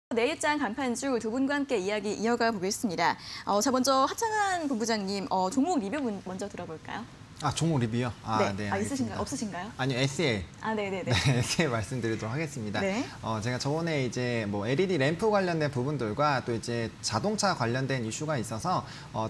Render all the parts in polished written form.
내일장 간판주 두 분과 함께 이야기 이어가 보겠습니다. 자, 먼저 하창한 본부장님, 종목 리뷰 먼저 들어볼까요? 종목 리뷰요? 네. 있으신가요? 없으신가요? 아니요, SL. 네네네. 네, SL 말씀드리도록 하겠습니다. 네. 제가 저번에 이제 뭐 LED 램프 관련된 부분들과 또 이제 자동차 관련된 이슈가 있어서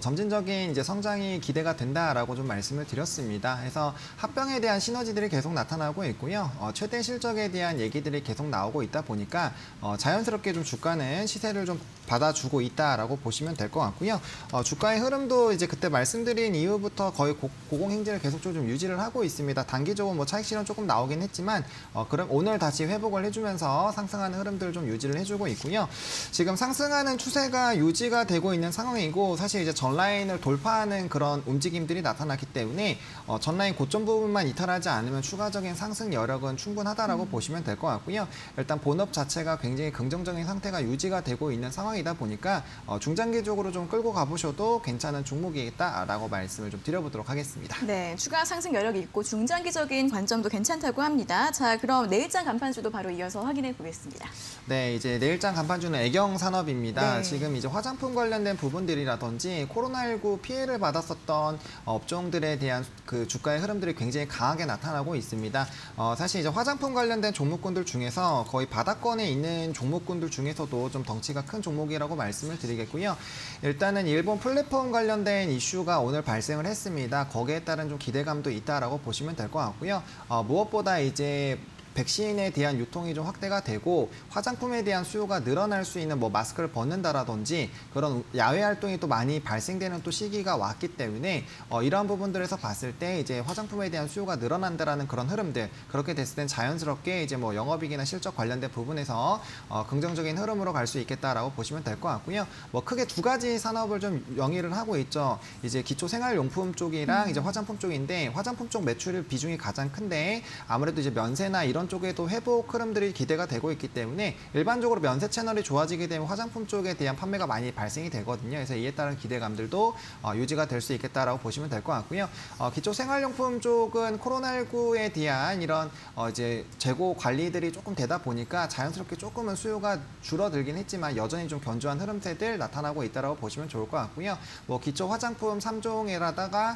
점진적인 이제 성장이 기대가 된다라고 좀 말씀을 드렸습니다. 그래서 합병에 대한 시너지들이 계속 나타나고 있고요. 최대 실적에 대한 얘기들이 계속 나오고 있다 보니까 자연스럽게 좀 주가는 시세를 좀 받아주고 있다라고 보시면 될 것 같고요. 주가의 흐름도 이제 그때 말씀드린 이후부터 거의 고공행진을 계속 좀 유지를 하고 있습니다. 단기적으로 뭐 차익 실현 조금 나오긴 했지만 그럼 오늘 다시 회복을 해주면서 상승하는 흐름들을 좀 유지를 해주고 있고요. 지금 상승하는 추세가 유지가 되고 있는 상황이고 사실 이제 전라인을 돌파하는 그런 움직임들이 나타났기 때문에 전라인 고점 부분만 이탈하지 않으면 추가적인 상승 여력은 충분하다라고 보시면 될 것 같고요. 일단 본업 자체가 굉장히 긍정적인 상태가 유지가 되고 있는 상황이다 보니까 중장기적으로 좀 끌고 가보셔도 괜찮은 종목이겠다라고 말씀을 좀 드려보도록 하겠습니다. 네, 추가 상승 여력이 있고 중장기적인 관점도 괜찮다고 합니다. 자, 그럼 내일장 간판주도 바로 이어서 확인해 보겠습니다. 네, 이제 내일장 간판주는 애경 산업입니다. 네. 지금 이제 화장품 관련된 부분들이라든지 코로나19 피해를 받았었던 업종들에 대한 그 주가의 흐름들이 굉장히 강하게 나타나고 있습니다. 사실 이제 화장품 관련된 종목군들 중에서 거의 바닥권에 있는 종목군들 중에서도 좀 덩치가 큰 종목이라고 말씀을 드리겠고요. 일단은 일본 플랫폼 관련된 이슈가 오늘 발생을 했습니다. 거기에 따른 좀 기대감도 있다라고 보시면 될 것 같고요. 무엇보다 이제 백신에 대한 유통이 좀 확대가 되고 화장품에 대한 수요가 늘어날 수 있는 뭐 마스크를 벗는다라든지 그런 야외 활동이 또 많이 발생되는 또 시기가 왔기 때문에 이러한 부분들에서 봤을 때 이제 화장품에 대한 수요가 늘어난다라는 그런 흐름들 그렇게 됐을 땐 자연스럽게 이제 뭐 영업이익이나 실적 관련된 부분에서 긍정적인 흐름으로 갈 수 있겠다라고 보시면 될 것 같고요. 뭐 크게 두 가지 산업을 좀 영위를 하고 있죠. 이제 기초 생활용품 쪽이랑 이제 화장품 쪽인데 화장품 쪽 매출 비중이 가장 큰데 아무래도 이제 면세나 이런 쪽에도 회복 흐름들이 기대가 되고 있기 때문에 일반적으로 면세 채널이 좋아지게 되면 화장품 쪽에 대한 판매가 많이 발생이 되거든요. 그래서 이에 따른 기대감들도 유지가 될 수 있겠다라고 보시면 될 것 같고요. 기초 생활용품 쪽은 코로나19에 대한 이런 이제 재고 관리들이 조금 되다 보니까 자연스럽게 조금은 수요가 줄어들긴 했지만 여전히 좀 견조한 흐름세들 나타나고 있다라고 보시면 좋을 것 같고요. 뭐 기초 화장품 3종에다가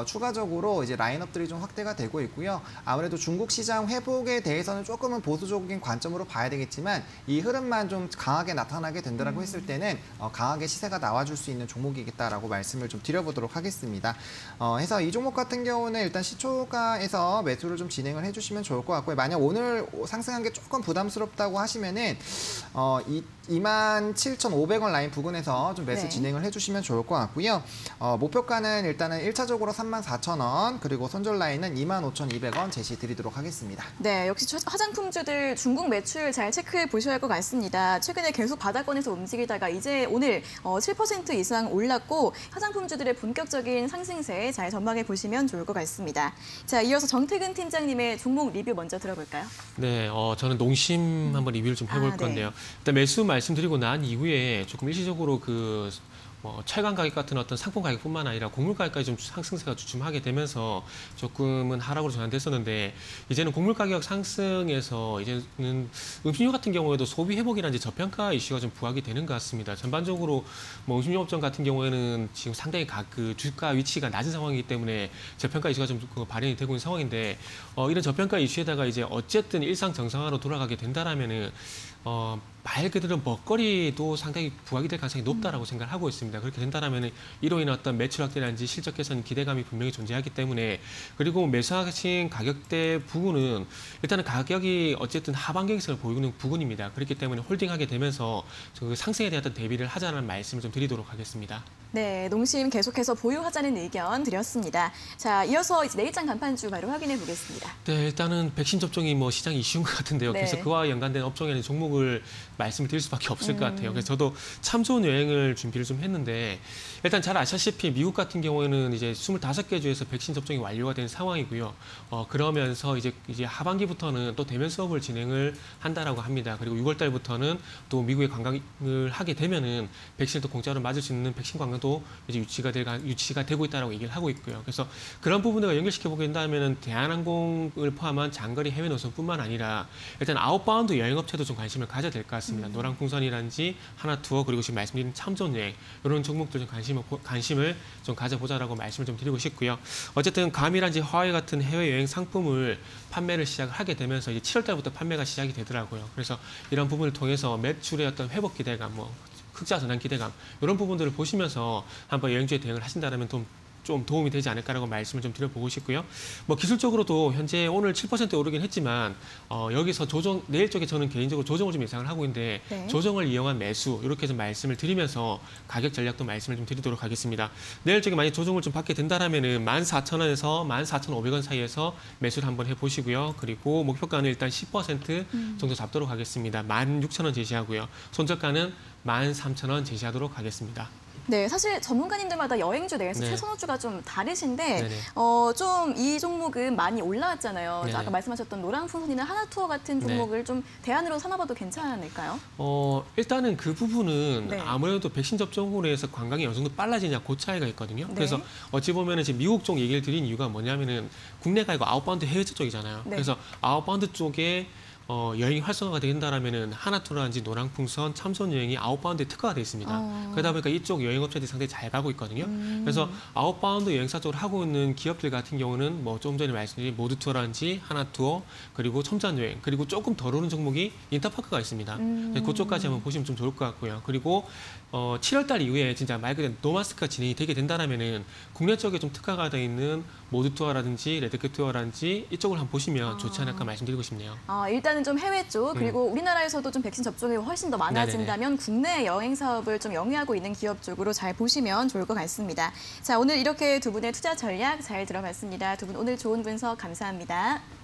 추가적으로 이제 라인업들이 좀 확대가 되고 있고요. 아무래도 중국 시장 회복에 대해서는 조금은 보수적인 관점으로 봐야 되겠지만 이 흐름만 좀 강하게 나타나게 된다고 했을 때는 강하게 시세가 나와줄 수 있는 종목이겠다라고 말씀을 좀 드려보도록 하겠습니다. 해서 이 종목 같은 경우는 일단 시초가에서 매수를 좀 진행을 해주시면 좋을 것 같고요. 만약 오늘 상승한 게 조금 부담스럽다고 하시면은 27,500원 라인 부근에서 좀 매수 진행을 해주시면 좋을 것 같고요. 목표가는 일단은 1차적으로 34,000원 그리고 손절 라인은 25,200원 제시 드리도록 하겠습니다. 네, 역시 화장품주들 중국 매출 잘 체크해 보셔야 할 것 같습니다. 최근에 계속 바닥권에서 움직이다가 이제 오늘 7% 이상 올랐고 화장품주들의 본격적인 상승세 잘 전망해 보시면 좋을 것 같습니다. 자, 이어서 정태근 팀장님의 종목 리뷰 먼저 들어볼까요? 네, 저는 농심 한번 리뷰를 좀 해볼 건데요. 일단 매수 말씀드리고 난 이후에 조금 일시적으로 철강 가격 같은 어떤 상품 가격뿐만 아니라 곡물 가격까지 좀 상승세가 주춤하게 되면서 조금은 하락으로 전환됐었는데 이제는 곡물 가격 상승에서 이제는 음식료 같은 경우에도 소비 회복이라든지 저평가 이슈가 좀 부각이 되는 것 같습니다. 전반적으로 뭐 음식료 업종 같은 경우에는 지금 상당히 그 주가 위치가 낮은 상황이기 때문에 저평가 이슈가 좀 발현이 되고 있는 상황인데 이런 저평가 이슈에다가 이제 어쨌든 일상 정상화로 돌아가게 된다라면은 말 그대로 먹거리도 상당히 부각이 될 가능성이 높다라고 생각을 하고 있습니다. 그렇게 된다면 이로 인한 어떤 매출 확대라든지 실적 개선 기대감이 분명히 존재하기 때문에 그리고 매수하신 가격대 부분은 일단은 가격이 어쨌든 하반경성을 보이는 부분입니다. 그렇기 때문에 홀딩하게 되면서 그 상승에 대한 어떤 대비를 하자는 말씀을 좀 드리도록 하겠습니다. 네, 농심 계속해서 보유하자는 의견 드렸습니다. 자, 이어서 이제 내일장 간판주 바로 확인해 보겠습니다. 네, 일단은 백신 접종이 시장 이슈인 것 같은데요. 네. 그래서 그와 연관된 업종에는 종목을 말씀을 드릴 수밖에 없을 것 같아요. 그래서 저도 참 좋은 여행을 준비를 좀 했는데 일단 잘 아시다시피 미국 같은 경우에는 이제 25개 주에서 백신 접종이 완료가 된 상황이고요. 그러면서 이제 하반기부터는 또 대면 수업을 진행을 한다라고 합니다. 그리고 6월 달부터는 또 미국에 관광을 하게 되면은 백신을 또 공짜로 맞을 수 있는 백신 관광도 이제 유치가 되고 있다라고 얘기를 하고 있고요. 그래서 그런 부분을 연결시켜 보게 된다면은 대한항공을 포함한 장거리 해외 노선뿐만 아니라 일단 아웃바운드 여행업체도 좀 관심을 가져야 될 것 같습니다. 있습니다. 노랑풍선이라든지 하나투어 그리고 지금 말씀드린 참전여행 이런 종목들 좀 관심을 좀 가져보자라고 말씀을 좀 드리고 싶고요. 어쨌든 감이라든지 하와이 같은 해외여행 상품을 판매를 시작을 하게 되면서 이제 7월 달부터 판매가 시작이 되더라고요. 그래서 이런 부분을 통해서 매출의 어떤 회복 기대감, 흑자 전환 기대감 이런 부분들을 보시면서 한번 여행주에 대응을 하신다면 좀 도움이 되지 않을까라고 말씀을 좀 드려보고 싶고요. 기술적으로도 현재 오늘 7% 오르긴 했지만 여기서 내일 쪽에 저는 개인적으로 조정을 좀 예상을 하고 있는데 네. 조정을 이용한 매수 이렇게 좀 말씀을 드리면서 가격 전략도 말씀을 좀 드리도록 하겠습니다. 내일 쪽에 만약 조정을 좀 받게 된다라면은 14,000원에서 14,500원 사이에서 매수를 한번 해보시고요. 그리고 목표가는 일단 10% 정도 잡도록 하겠습니다. 16,000원 제시하고요. 손절가는 13,000원 제시하도록 하겠습니다. 네, 사실 전문가님들마다 여행주 내에서 네. 최선호주가 좀 다르신데 네네. 좀 이 종목은 많이 올라왔잖아요. 네네. 아까 말씀하셨던 노랑풍선이나 하나투어 같은 네. 종목을 좀 대안으로 삼아봐도 괜찮을까요? 일단은 그 부분은 네. 아무래도 백신 접종으로 해서 관광이 어느 정도 빨라지냐 그 차이가 있거든요. 네. 그래서 어찌 보면은 지금 미국 쪽 얘기를 드린 이유가 뭐냐면은 국내가 아니고 아웃바운드 해외 쪽이잖아요. 네. 그래서 아웃바운드 쪽에 여행이 활성화가 된다라면은 하나투어라든지 노랑풍선, 참선여행이 아웃바운드에 특화가 되어 있습니다. 그러다 보니까 이쪽 여행업체들이 상당히 잘 가고 있거든요. 그래서 아웃바운드 여행사 쪽으로 하고 있는 기업들 같은 경우는 좀 전에 말씀드린 모드투어라든지 하나투어 그리고 첨단여행 그리고 조금 덜 오른 종목이 인터파크가 있습니다. 그쪽까지 한번 보시면 좀 좋을 것 같고요. 그리고 7월 달 이후에 진짜 말 그대로 노마스크가 진행이 되게 된다라면은 국내 쪽에 좀 특화가 되어 있는 모드투어라든지 레드캡투어라든지 이쪽을 한번 보시면 좋지 않을까 말씀드리고 싶네요. 일단은 좀 해외 쪽 그리고 우리나라에서도 좀 백신 접종이 훨씬 더 많아진다면 국내 여행 사업을 좀 영위하고 있는 기업 쪽으로 잘 보시면 좋을 것 같습니다. 자, 오늘 이렇게 두 분의 투자 전략 잘 들어봤습니다. 두 분 오늘 좋은 분석 감사합니다.